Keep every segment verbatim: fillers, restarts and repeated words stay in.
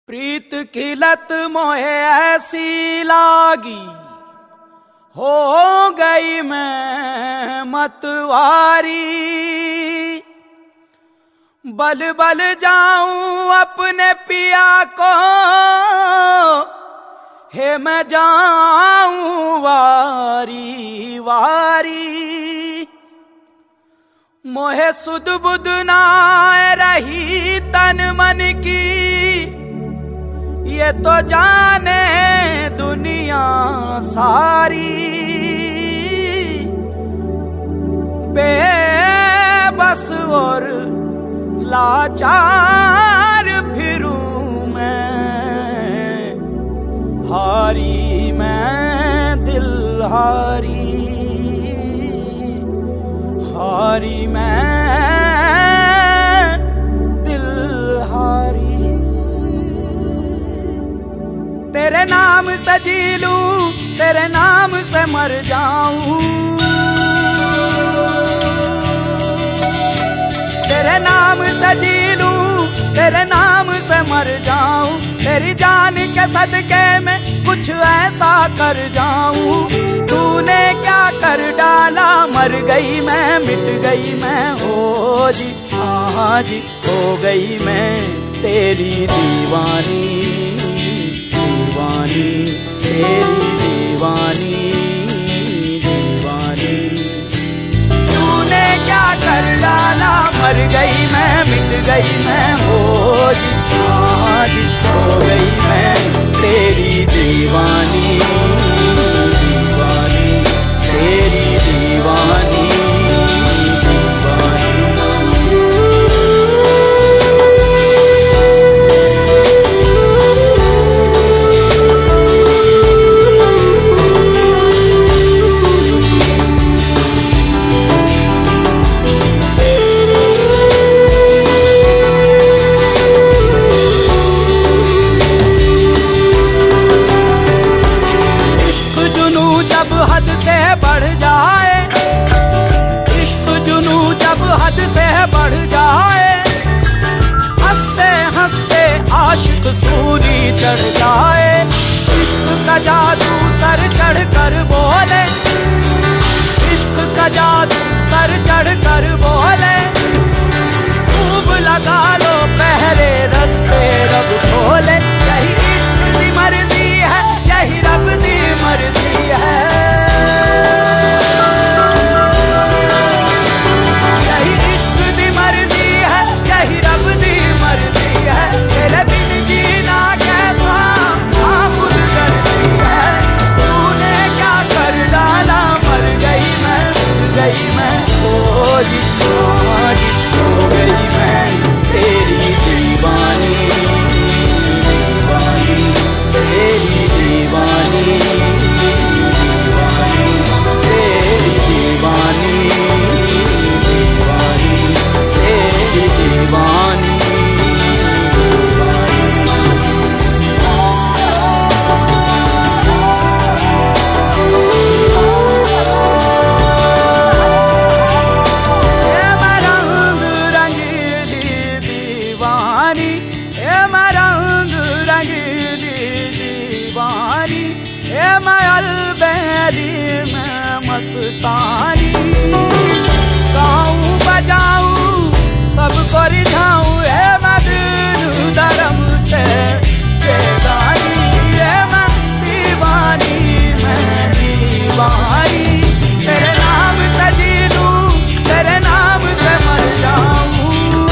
प्रीत की लत मोहे ऐसी लागी, हो गई मैं मतवारी। बल बल जाऊं अपने पिया को, हे मैं जाऊं वारी वारी। मोहे सुध बुध ना रही तन मन की, ये तो जाने दुनिया सारी। बेबस और लाचार फिरूं मैं, हारी मैं दिल हारी, हारी मैं दिल हारी। तेरे नाम से जी लूं, तेरे नाम से मर जाऊं, तेरे नाम से जी लूं, तेरे नाम से मर जाऊं। तेरी जान के सदके में कुछ ऐसा कर जाऊं। तूने क्या कर डाला, मर गई मैं, मिट गई मैं, हो जी हाँ जी हो गई मैं तेरी दीवानी, दीवानी तेरी दीवानी, दीवानी। तूने क्या कर डाला, मर गई मैं, मिट गई मैं, हो जी हाँ जी हो गई मैं तेरी दीवानी, दीवानी तेरी दीवानी, हद से बढ़ जाए, इश्क जुनू जब हद से बढ़ जाए। हंसते हंसते आशिक सूली चढ़ जाए। इश्क का जादू सर चढ़ कर बोले, इश्क का जादू सर चढ़ कर बोले। खूब लगा लो पहले रस्ते रब खोले। यही इश्क की मर्जी है, यही रब की मर्जी है, यही इश्क दी मर्जी है, यही रब दी मर्जी है। तेरे बिन जीना कैसा खुद करती है। तूने क्या कर डाला, मर गई मैं, मिट गई मैं, हो जी हाँ जी हो गई मैं तेरी दीवानी, दीवानी तेरी दीवानी, दीवानी तेरी दीवानी, दीवानी तेरी दीवानी। मस्तानी गाऊं बजाऊं सबको रिझाऊं, हे मधुर धर्म से बेगानी। हे मैं दीवानी, मैं दीवानी। तेरे नाम से जी लूं, तेरे नाम से मर जाऊं,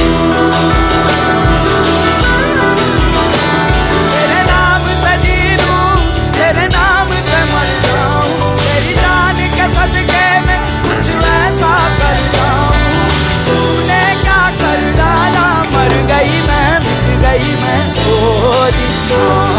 तेरे नाम से जी लूं, तेरे नाम से मर जाऊं। तेरी जान के सदके में कुछ ऐसा कर जाऊं। तूने क्या कर डाला, मर गई मैं, मिट गई मैं, ओ जी